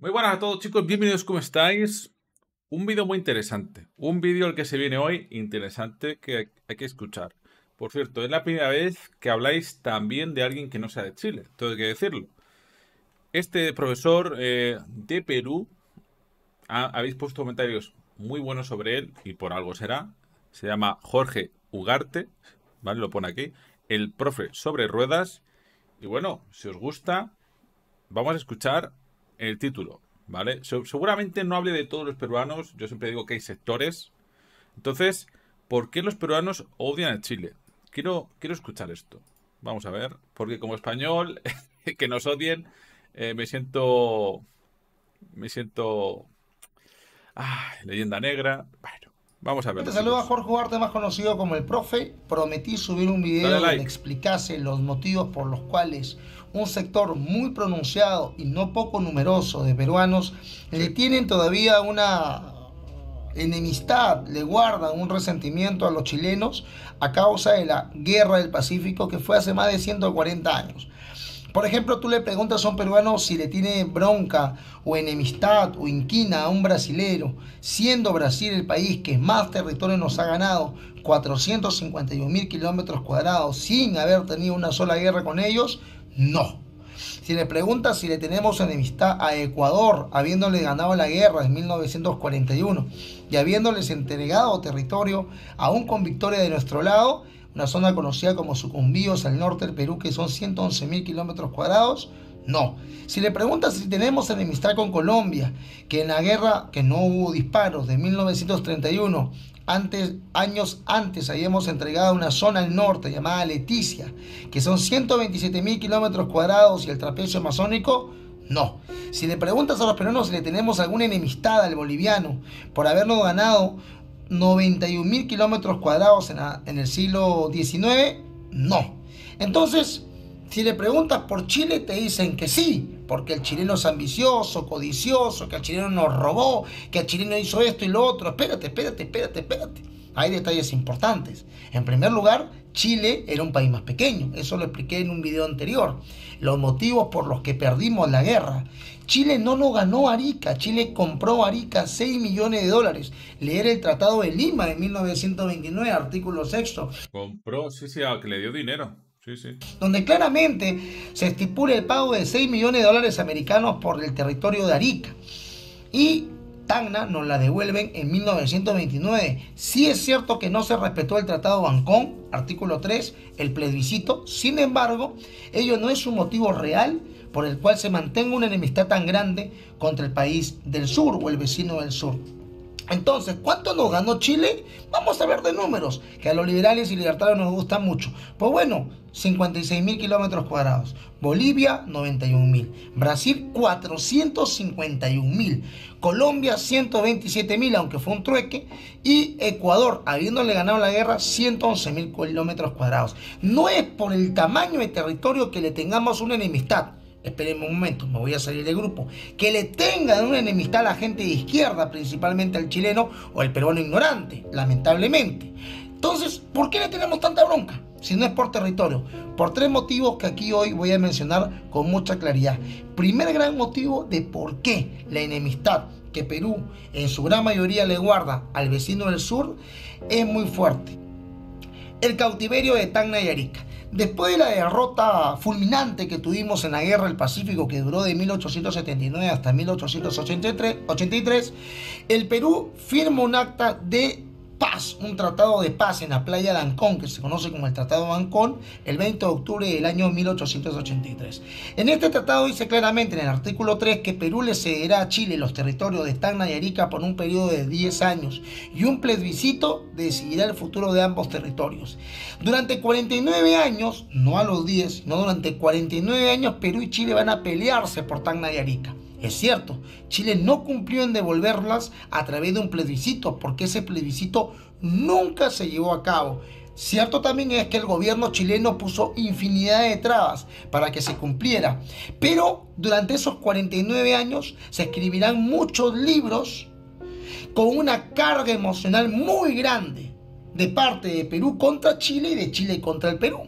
Muy buenas a todos, chicos, bienvenidos, ¿cómo estáis? Un vídeo muy interesante, un vídeo el que se viene hoy interesante que hay que escuchar. Por cierto, es la primera vez que habláis también de alguien que no sea de Chile, todo hay que decirlo. Este profesor de Perú, habéis puesto comentarios muy buenos sobre él y por algo será. Se llama Jorge Ugarte, ¿vale? Lo pone aquí. El profe sobre ruedas. Y bueno, si os gusta, vamos a escuchar el título, ¿vale? Seguramente no hable de todos los peruanos, yo siempre digo que hay sectores. Entonces, ¿por qué los peruanos odian a Chile? Quiero escuchar esto. Vamos a ver, porque como español, que nos odien, me siento... leyenda negra. Bueno, vamos a Te verlo, saluda chicos. Jorge Ugarte, más conocido como el profe. Prometí subir un video Dale donde like. explicase los motivos por los cuales un sector muy pronunciado y no poco numeroso de peruanos le tienen todavía una enemistad, le guardan un resentimiento a los chilenos a causa de la Guerra del Pacífico que fue hace más de 140 años. Por ejemplo, tú le preguntas a un peruano si le tiene bronca o enemistad o inquina a un brasilero, siendo Brasil el país que más territorio nos ha ganado, 451.000 kilómetros cuadrados, sin haber tenido una sola guerra con ellos, no. Si le preguntas si le tenemos enemistad a Ecuador, habiéndole ganado la guerra en 1941 y habiéndoles entregado territorio, aún con victoria de nuestro lado, una zona conocida como Sucumbíos al norte del Perú, que son 111.000 kilómetros cuadrados, no. Si le preguntas si tenemos enemistad con Colombia, que en la guerra, que no hubo disparos de 1931, años antes habíamos entregado una zona al norte llamada Leticia, que son 127.000 kilómetros cuadrados y el trapecio amazónico, no. Si le preguntas a los peruanos si le tenemos alguna enemistad al boliviano por habernos ganado 91.000 kilómetros cuadrados en el siglo XIX, no. Entonces, si le preguntas por Chile, te dicen que sí, porque el chileno es ambicioso, codicioso, que el chileno nos robó, que el chileno hizo esto y lo otro. Espérate. Hay detalles importantes. En primer lugar, Chile era un país más pequeño. Eso lo expliqué en un video anterior. Los motivos por los que perdimos la guerra. Chile no nos ganó Arica. Chile compró Arica 6 millones de dólares. Leer el Tratado de Lima de 1929, artículo 6. Compró, sí, a que le dio dinero. Sí. Donde claramente se estipula el pago de 6 millones de dólares americanos por el territorio de Arica. Y Tacna nos la devuelven en 1929. Sí es cierto que no se respetó el Tratado de Ancón, artículo 3, el plebiscito. Sin embargo, ello no es un motivo real por el cual se mantenga una enemistad tan grande contra el país del sur o el vecino del sur. Entonces, ¿cuánto nos ganó Chile? Vamos a ver de números, que a los liberales y libertarios nos gustan mucho. Pues bueno, 56.000 kilómetros cuadrados. Bolivia, 91.000. Brasil, 451.000. Colombia, 127.000, aunque fue un trueque. Y Ecuador, habiéndole ganado la guerra, 111.000 kilómetros cuadrados. No es por el tamaño de territorio que le tengamos una enemistad. Espérenme un momento, me voy a salir del grupo. Que le tengan una enemistad a la gente de izquierda, principalmente al chileno o al peruano ignorante, lamentablemente. Entonces, ¿por qué le tenemos tanta bronca? Si no es por territorio. Por tres motivos que aquí hoy voy a mencionar con mucha claridad. Primer gran motivo de por qué la enemistad que Perú en su gran mayoría le guarda al vecino del sur es muy fuerte. El cautiverio de Tacna y Arica. Después de la derrota fulminante que tuvimos en la Guerra del Pacífico, que duró de 1879 hasta 1883, el Perú firma un acta de paz, un tratado de paz en la playa de Ancón, que se conoce como el Tratado de Ancón, el 20 de octubre del año 1883. En este tratado dice claramente en el artículo 3 que Perú le cederá a Chile los territorios de Tacna y Arica por un periodo de 10 años y un plebiscito decidirá el futuro de ambos territorios. Durante 49 años, no a los 10, sino durante 49 años, Perú y Chile van a pelearse por Tacna y Arica. Es cierto, Chile no cumplió en devolverlas a través de un plebiscito, porque ese plebiscito nunca se llevó a cabo. Cierto también es que el gobierno chileno puso infinidad de trabas para que se cumpliera, pero durante esos 49 años se escribirán muchos libros con una carga emocional muy grande de parte de Perú contra Chile y de Chile contra el Perú.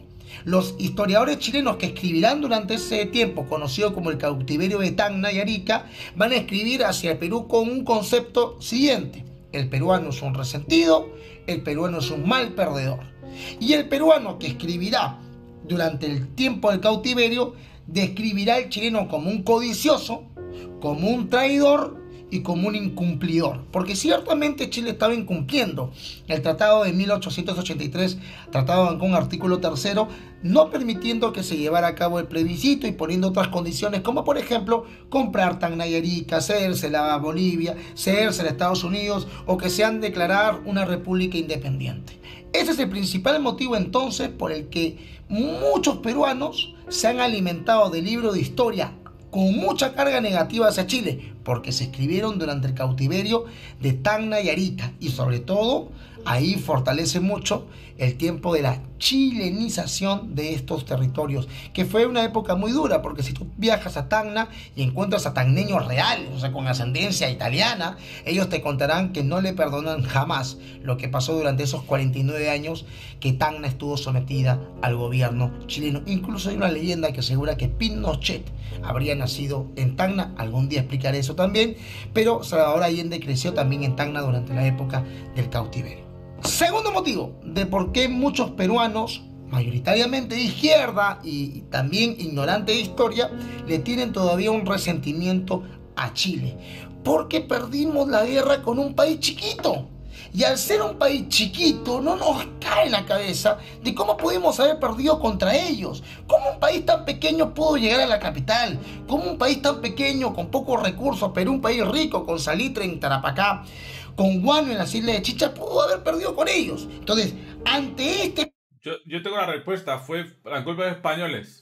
Los historiadores chilenos que escribirán durante ese tiempo, conocido como el cautiverio de Tacna y Arica, van a escribir hacia el Perú con un concepto siguiente: el peruano es un resentido, el peruano es un mal perdedor. Y el peruano que escribirá durante el tiempo del cautiverio describirá al chileno como un codicioso, como un traidor y como un incumplidor, porque ciertamente Chile estaba incumpliendo el tratado de 1883, tratado de Ancón, artículo 3º, no permitiendo que se llevara a cabo el plebiscito y poniendo otras condiciones, como por ejemplo comprar Tacna y Arica, cedérsela a Bolivia, cedérsela a Estados Unidos, o que se han declarar una república independiente. Ese es el principal motivo entonces por el que muchos peruanos se han alimentado de libros de historia con mucha carga negativa hacia Chile, porque se escribieron durante el cautiverio de Tacna y Arica, y sobre todo ahí fortalece mucho el tiempo de la chilenización de estos territorios, que fue una época muy dura, porque si tú viajas a Tacna y encuentras a tacneños reales, o sea, con ascendencia italiana, ellos te contarán que no le perdonan jamás lo que pasó durante esos 49 años que Tacna estuvo sometida al gobierno chileno. Incluso hay una leyenda que asegura que Pinochet habría nacido en Tacna, algún día explicaré eso también, pero Salvador Allende creció también en Tacna durante la época del cautiverio. Segundo motivo de por qué muchos peruanos, mayoritariamente de izquierda y también ignorantes de historia, le tienen todavía un resentimiento a Chile, porque perdimos la guerra con un país chiquito. Y al ser un país chiquito, no nos cae en la cabeza de cómo pudimos haber perdido contra ellos. ¿Cómo un país tan pequeño pudo llegar a la capital? ¿Cómo un país tan pequeño, con pocos recursos, pero un país rico, con salitre en Tarapacá, con guano en las islas de Chicha, pudo haber perdido con ellos? Entonces, ante este... Yo tengo la respuesta. Fue la culpa de españoles.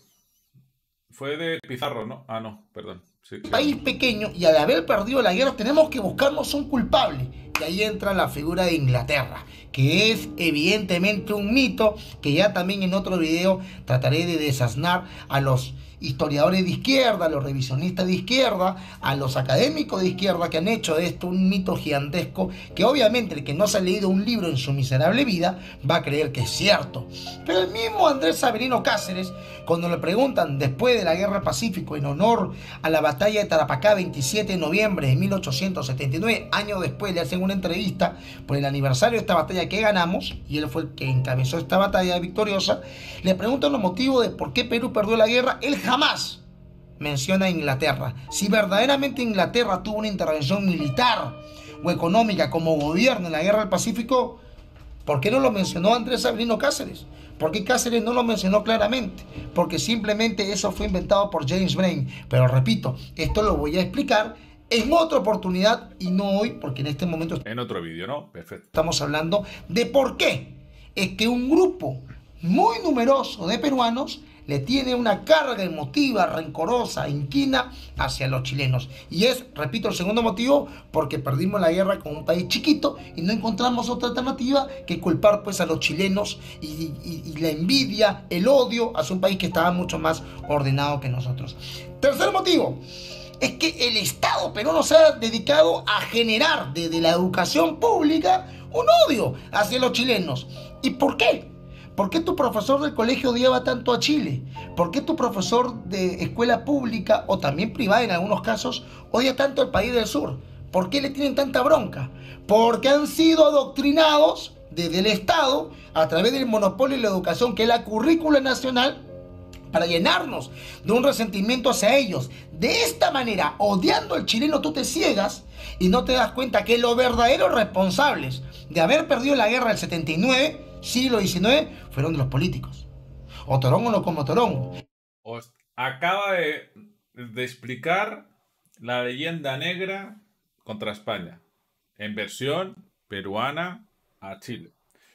Fue de Pizarro, ¿no? Ah, no, perdón. Sí. País pequeño, y al haber perdido la guerra tenemos que buscarnos un culpable, y ahí entra la figura de Inglaterra, que es evidentemente un mito, que ya también en otro video trataré de desasnar a los historiadores de izquierda, a los revisionistas de izquierda, a los académicos de izquierda, que han hecho de esto un mito gigantesco, que obviamente el que no se ha leído un libro en su miserable vida va a creer que es cierto. Pero el mismo Andrés Severino Cáceres, cuando le preguntan después de la Guerra del Pacífico, en honor a la batalla de Tarapacá, 27 de noviembre de 1879, años después le hacen una entrevista por el aniversario de esta batalla que ganamos, y él fue el que encabezó esta batalla victoriosa, le preguntan los motivos de por qué Perú perdió la guerra. Él jamás menciona a Inglaterra. Si verdaderamente Inglaterra tuvo una intervención militar o económica como gobierno en la Guerra del Pacífico, ¿por qué no lo mencionó Andrés Severino Cáceres? ¿Por qué Cáceres no lo mencionó claramente? Porque simplemente eso fue inventado por James Brain. Pero repito, esto lo voy a explicar en otra oportunidad y no hoy, porque en este momento... En otro vídeo, ¿no? Perfecto. Estamos hablando de por qué es que un grupo muy numeroso de peruanos le tiene una carga emotiva, rencorosa, inquina hacia los chilenos. Y es, repito, el segundo motivo, porque perdimos la guerra con un país chiquito y no encontramos otra alternativa que culpar pues a los chilenos y la envidia, el odio hacia un país que estaba mucho más ordenado que nosotros. Tercer motivo es que el Estado peruano se ha dedicado a generar desde la educación pública un odio hacia los chilenos. ¿Y por qué? ¿Por qué tu profesor del colegio odiaba tanto a Chile? ¿Por qué tu profesor de escuela pública o también privada en algunos casos odia tanto al país del sur? ¿Por qué le tienen tanta bronca? Porque han sido adoctrinados desde el Estado a través del monopolio de la educación, que es la currícula nacional, para llenarnos de un resentimiento hacia ellos. De esta manera, odiando al chileno, tú te ciegas y no te das cuenta que los verdaderos responsables de haber perdido la guerra del 79, siglo XIX, fueron de los políticos. O Torongo no como Torongo. Os acaba de explicar la leyenda negra contra España, en versión peruana a Chile.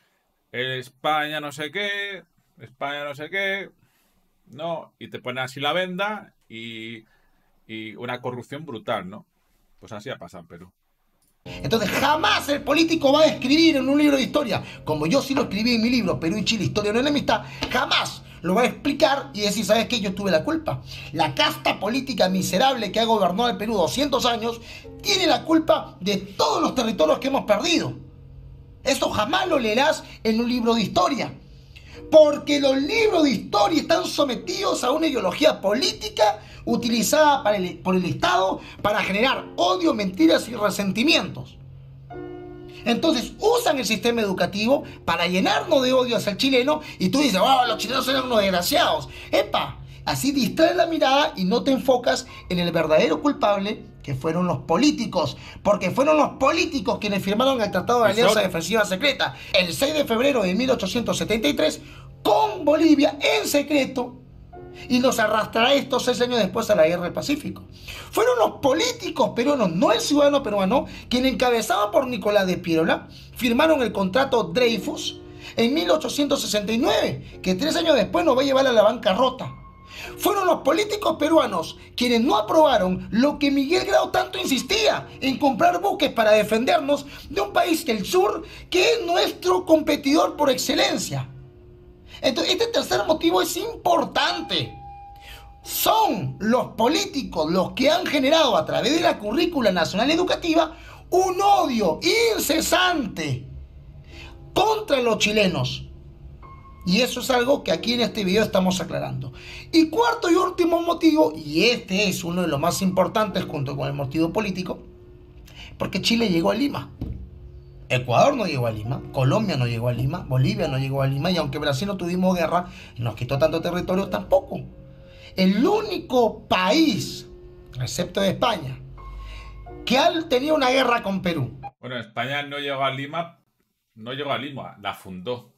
España no sé qué, España no sé qué, no, y te pone así la venda y una corrupción brutal, ¿no? Pues así ha pasado en Perú. Entonces jamás el político va a escribir en un libro de historia, como yo sí lo escribí en mi libro Perú y Chile, Historia de una Enemistad, jamás lo va a explicar y decir, ¿sabes qué? Yo tuve la culpa. La casta política miserable que ha gobernado el Perú 200 años tiene la culpa de todos los territorios que hemos perdido. Eso jamás lo leerás en un libro de historia. Porque los libros de historia están sometidos a una ideología política utilizada por el Estado para generar odio, mentiras y resentimientos. Entonces usan el sistema educativo para llenarnos de odio hacia el chileno y tú dices, oh, los chilenos eran unos desgraciados. ¡Epa! Así distraes la mirada y no te enfocas en el verdadero culpable, que fueron los políticos, porque fueron los políticos quienes firmaron el Tratado de Alianza Defensiva Secreta el 6 de febrero de 1873 con Bolivia en secreto, y nos arrastrará estos 6 años después a la Guerra del Pacífico. Fueron los políticos peruanos, no el ciudadano peruano, quienes, encabezados por Nicolás de Piérola, firmaron el contrato Dreyfus en 1869, que 3 años después nos va a llevar a la bancarrota. Fueron los políticos peruanos quienes no aprobaron lo que Miguel Grau tanto insistía, en comprar buques para defendernos de un país del sur que es nuestro competidor por excelencia. Entonces, este tercer motivo es importante. Son los políticos los que han generado a través de la currícula nacional educativa un odio incesante contra los chilenos. Y eso es algo que aquí en este video estamos aclarando. Y cuarto y último motivo, y este es uno de los más importantes junto con el motivo político, porque Chile llegó a Lima. Ecuador no llegó a Lima, Colombia no llegó a Lima, Bolivia no llegó a Lima, y aunque Brasil no tuvimos guerra y nos quitó tanto territorio, tampoco. El único país, excepto de España, que ha tenido una guerra con Perú. Bueno, España no llegó a Lima, la fundó.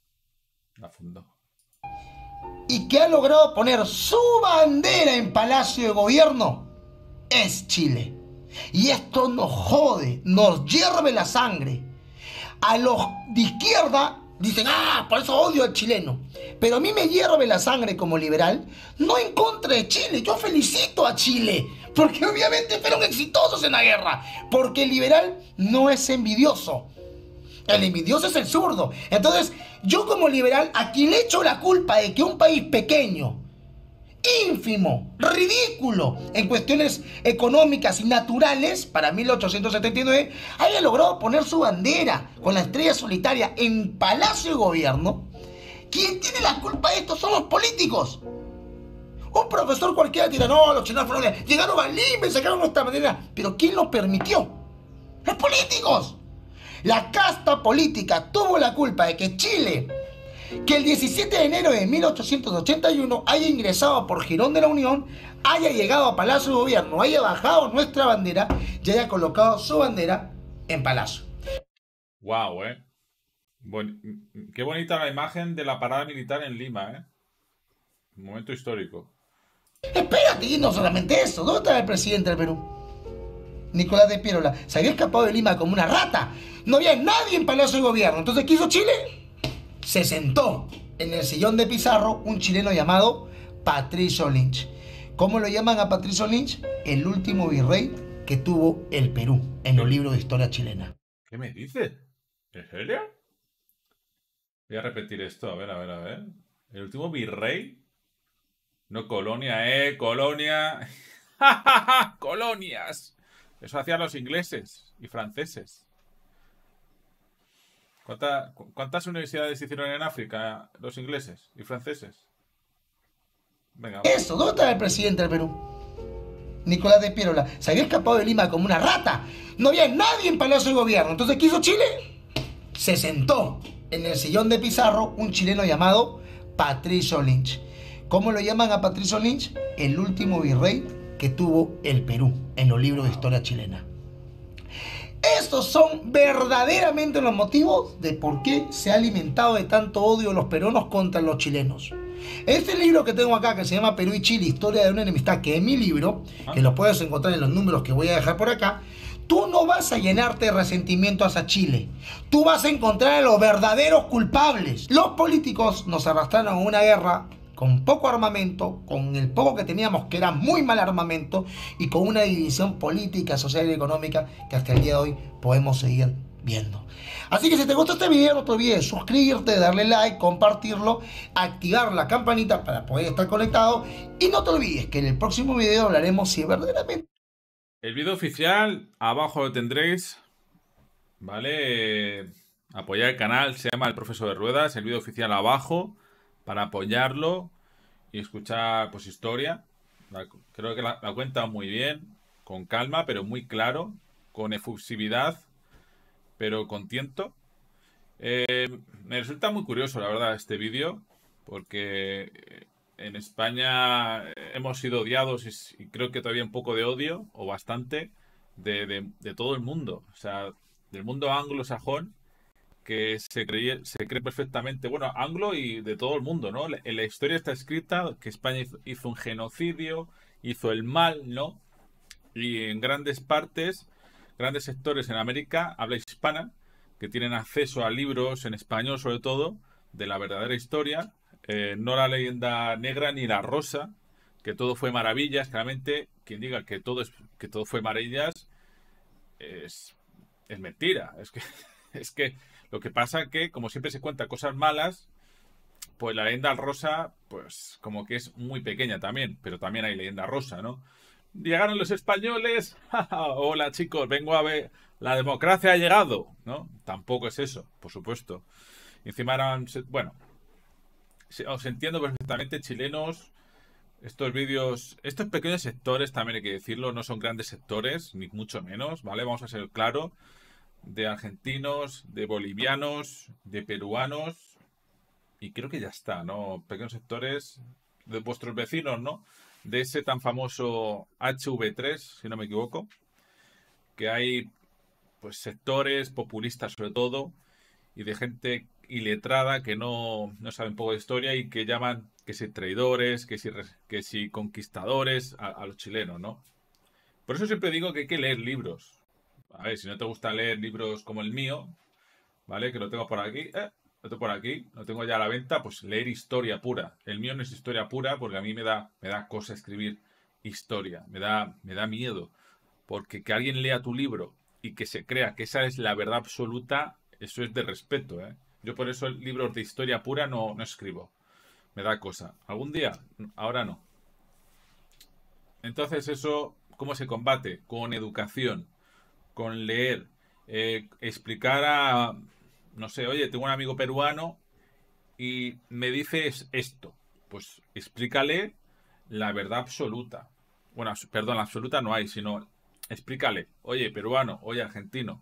Y que ha logrado poner su bandera en Palacio de Gobierno, es Chile. Y esto nos jode, nos hierve la sangre. A los de izquierda dicen, por eso odio al chileno. Pero a mí me hierve la sangre como liberal, no en contra de Chile. Yo felicito a Chile, porque obviamente fueron exitosos en la guerra. Porque el liberal no es envidioso. El envidioso es el zurdo. Entonces, yo como liberal, a quien le echo la culpa de que un país pequeño, ínfimo, ridículo en cuestiones económicas y naturales para 1879 haya logrado poner su bandera con la estrella solitaria en Palacio de Gobierno, quien tiene la culpa de esto son los políticos. Un profesor cualquiera dirá, no, los chilenos fueron, llegaron a Lima y sacaron nuestra bandera, pero ¿quién lo permitió? Los políticos. La casta política tuvo la culpa de que Chile, que el 17 de enero de 1881 haya ingresado por Jirón de la Unión, haya llegado a Palacio de Gobierno, haya bajado nuestra bandera y haya colocado su bandera en Palacio. Wow, qué bonita la imagen de la parada militar en Lima, Un momento histórico. Espérate, y no solamente eso, ¿dónde está el presidente del Perú? Nicolás de Piérola se había escapado de Lima como una rata. No había nadie en Palacio de Gobierno. Entonces, ¿qué hizo Chile? Se sentó en el sillón de Pizarro un chileno llamado Patricio Lynch. ¿Cómo lo llaman a Patricio Lynch? El último virrey que tuvo el Perú en los libros de historia chilena. ¿Qué me dices? ¿En serio? Voy a repetir esto, a ver. El último virrey. No colonia, colonia. Colonias. Eso hacían los ingleses y franceses. ¿Cuántas universidades hicieron en África los ingleses y franceses? Venga. Eso, ¿dónde está el presidente del Perú? Nicolás de Piérola se había escapado de Lima como una rata. No había nadie en Palacio de Gobierno. Entonces, ¿qué hizo Chile? Se sentó en el sillón de Pizarro un chileno llamado Patricio Lynch. ¿Cómo lo llaman a Patricio Lynch? El último virrey que tuvo el Perú en los libros de historia chilena. Estos son verdaderamente los motivos de por qué se ha alimentado de tanto odio los peruanos contra los chilenos. Este libro que tengo acá, que se llama Perú y Chile, Historia de una enemistad, que es mi libro, que lo puedes encontrar en los números que voy a dejar por acá, tú no vas a llenarte de resentimiento hacia Chile. Tú vas a encontrar a los verdaderos culpables. Los políticos nos arrastraron a una guerra con poco armamento, con el poco que teníamos, que era muy mal armamento, y con una división política, social y económica que hasta el día de hoy podemos seguir viendo. Así que si te gustó este video, no te olvides suscribirte, darle like, compartirlo, activar la campanita para poder estar conectado, y no te olvides que en el próximo video hablaremos si verdaderamente... El video oficial, abajo lo tendréis, ¿vale? Apoyar el canal, se llama El Profesor de Ruedas, el vídeo oficial abajo, para apoyarlo y escuchar pues historia. Creo que la cuenta muy bien, con calma, pero muy claro, con efusividad, pero con tiento. Me resulta muy curioso, la verdad, este vídeo, porque en España hemos sido odiados y creo que todavía un poco de odio, o bastante, de todo el mundo. O sea, del mundo anglosajón, que se cree perfectamente, bueno, anglo y de todo el mundo, ¿no? En la historia está escrita que España hizo un genocidio, hizo el mal, ¿no? Y en grandes partes, grandes sectores en América, habla hispana, que tienen acceso a libros en español sobre todo, de la verdadera historia, no la leyenda negra ni la rosa, que todo fue maravillas. Claramente, quien diga que todo fue maravillas es, es mentira. Es que lo que pasa que, como siempre se cuenta cosas malas, pues la leyenda rosa, pues como que es muy pequeña también, pero también hay leyenda rosa, ¿no? Llegaron los españoles, hola chicos, vengo a ver, la democracia ha llegado, ¿no? Tampoco es eso, por supuesto. Y encima eran, bueno, os entiendo perfectamente, chilenos, estos vídeos, estos pequeños sectores, también hay que decirlo, no son grandes sectores, ni mucho menos, ¿vale? Vamos a ser claros, de argentinos, de bolivianos, de peruanos, y creo que ya está, ¿no? Pequeños sectores de vuestros vecinos, ¿no? De ese tan famoso HV3, si no me equivoco, que hay pues sectores populistas sobre todo y de gente iletrada que no sabe un poco de historia y que llaman que si traidores, que si conquistadores a los chilenos, ¿no? Por eso siempre digo que hay que leer libros. A ver, si no te gusta leer libros como el mío, ¿vale? Que lo tengo por aquí, lo tengo por aquí, lo tengo ya a la venta, pues leer historia pura. El mío no es historia pura porque a mí me da cosa escribir historia, me da miedo. Porque que alguien lea tu libro y que se crea que esa es la verdad absoluta, eso es de respeto, ¿eh? Yo por eso libros de historia pura no escribo. Me da cosa. ¿Algún día? Ahora no. Entonces eso, ¿cómo se combate? Con educación, con leer, explicar a, no sé, oye, tengo un amigo peruano y me dices esto. Pues explícale la verdad absoluta. Bueno, perdón, la absoluta no hay, sino explícale, oye, peruano, oye, argentino.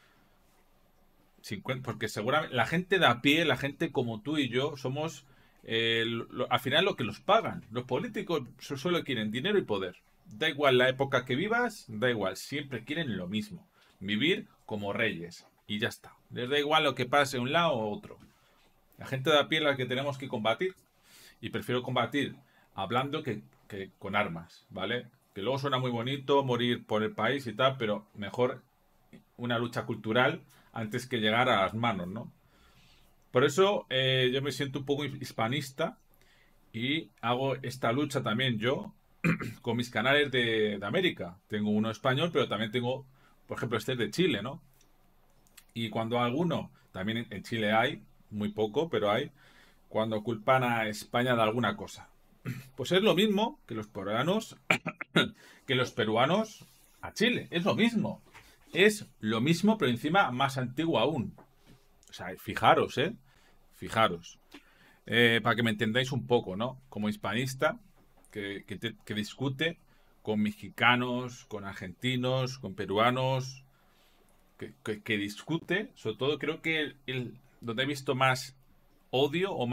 Porque seguramente la gente de a pie, la gente como tú y yo, somos al final lo que los pagan. Los políticos solo quieren dinero y poder. Da igual la época que vivas, da igual, siempre quieren lo mismo. Vivir como reyes. Y ya está. Les da igual lo que pase de un lado o otro. La gente de a pie es la que tenemos que combatir. Y prefiero combatir hablando que con armas, ¿vale? Que luego suena muy bonito morir por el país y tal, pero mejor una lucha cultural antes que llegar a las manos, ¿no? Por eso yo me siento un poco hispanista y hago esta lucha también yo con mis canales de América. Tengo uno español, pero también tengo, por ejemplo, este es de Chile, ¿no? Y cuando alguno, también en Chile hay, muy poco, pero hay, cuando culpan a España de alguna cosa. Pues es lo mismo que los peruanos a Chile. Es lo mismo. Es lo mismo, pero encima más antiguo aún. O sea, fijaros, ¿eh? Fijaros. Para que me entendáis un poco, ¿no? Como hispanista, que discute con mexicanos, con argentinos, con peruanos, que discute, sobre todo creo que donde he visto más odio o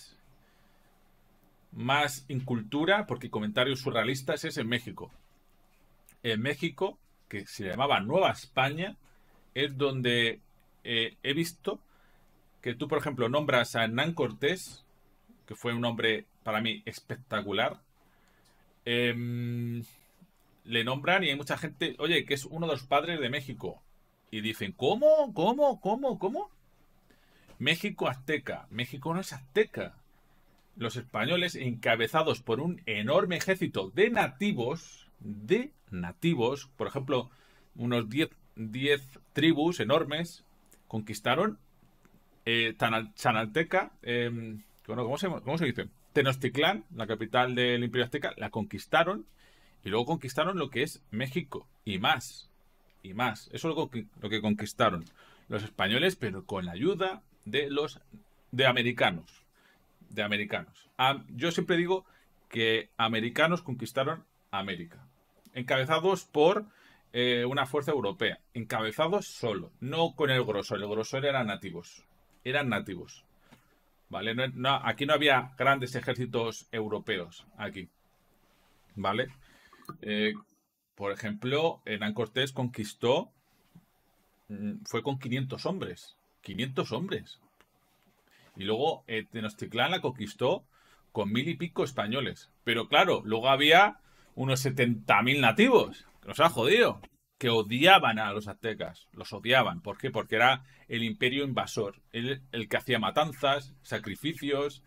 más incultura, porque comentarios surrealistas, es en México. En México, que se llamaba Nueva España, es donde he visto que tú, por ejemplo, nombras a Hernán Cortés, que fue un hombre para mí espectacular, le nombran y hay mucha gente, oye, que es uno de los padres de México. Y dicen, ¿cómo? ¿Cómo? ¿Cómo? ¿Cómo? México azteca. México no es azteca. Los españoles, encabezados por un enorme ejército de nativos, por ejemplo, unos 10 tribus enormes, conquistaron Chanalteca, bueno, ¿cómo se dice? Tenochtitlán, la capital del Imperio Azteca, la conquistaron y luego conquistaron lo que es México y más, y más. Eso es lo que conquistaron. los españoles, pero con la ayuda de los americanos. Yo siempre digo que americanos conquistaron América, encabezados por una fuerza europea, encabezados solo, no con el grosor eran nativos, ¿vale? Aquí no había grandes ejércitos europeos, aquí, ¿vale? Por ejemplo, Hernán Cortés conquistó, fue con 500 hombres, 500 hombres. Y luego Tenochtitlán la conquistó con 1000 y pico españoles. Pero claro, luego había unos 70.000 nativos, que nos ha jodido, que odiaban a los aztecas. Los odiaban. ¿Por qué? Porque era el imperio invasor. El que hacía matanzas, sacrificios,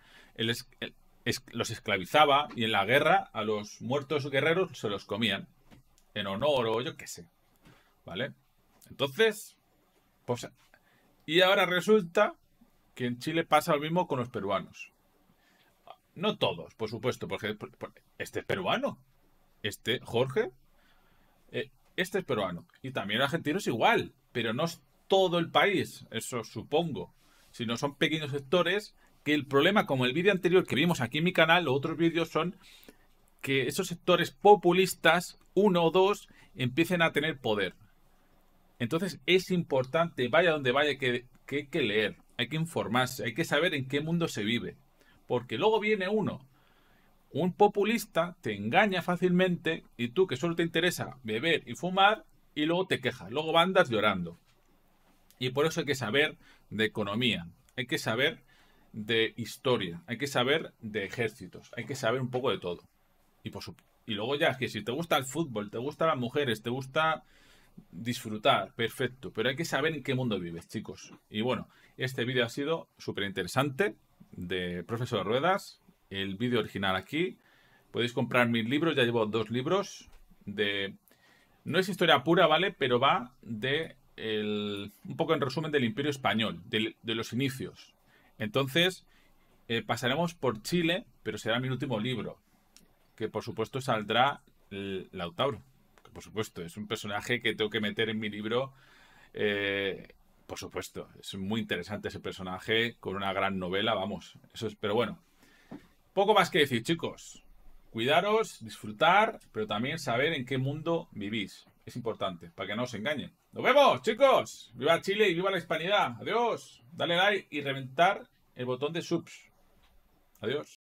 los esclavizaba y en la guerra a los muertos guerreros se los comían. En honor o yo qué sé. ¿Vale? Entonces, pues... Y ahora resulta que en Chile pasa lo mismo con los peruanos. No todos, por supuesto, porque este es peruano. Jorge, este es peruano. Y también el argentino es igual, pero no es todo el país, eso supongo. Sino son pequeños sectores que el problema, como el vídeo anterior que vimos aquí en mi canal, los otros vídeos son que esos sectores populistas, uno o dos, empiecen a tener poder. Entonces es importante, vaya donde vaya, que hay que leer, hay que informarse, hay que saber en qué mundo se vive. Porque luego viene un populista, te engaña fácilmente y tú que solo te interesa beber y fumar y luego te quejas, luego andas llorando. Y por eso hay que saber de economía, hay que saber de historia, hay que saber de ejércitos, hay que saber un poco de todo. Y luego ya es que si te gusta el fútbol, te gustan las mujeres, te gusta disfrutar, perfecto, pero hay que saber en qué mundo vives, chicos. Y bueno, este vídeo ha sido súper interesante de Profesor Ruedas, el vídeo original aquí. Podéis comprar mis libros, ya llevo 2 libros de... No es historia pura, ¿vale? Pero va de un poco en resumen del Imperio Español, de los inicios. Entonces, pasaremos por Chile, pero será mi último libro, que por supuesto saldrá Lautaro. Por supuesto, es un personaje que tengo que meter en mi libro. Por supuesto, es muy interesante ese personaje con una gran novela, vamos. Eso es, pero bueno, poco más que decir, chicos. Cuidaros, disfrutar, pero también saber en qué mundo vivís. Es importante, para que no os engañen. ¡Nos vemos, chicos! ¡Viva Chile y viva la hispanidad! ¡Adiós! Dale like y reventar el botón de subs. Adiós.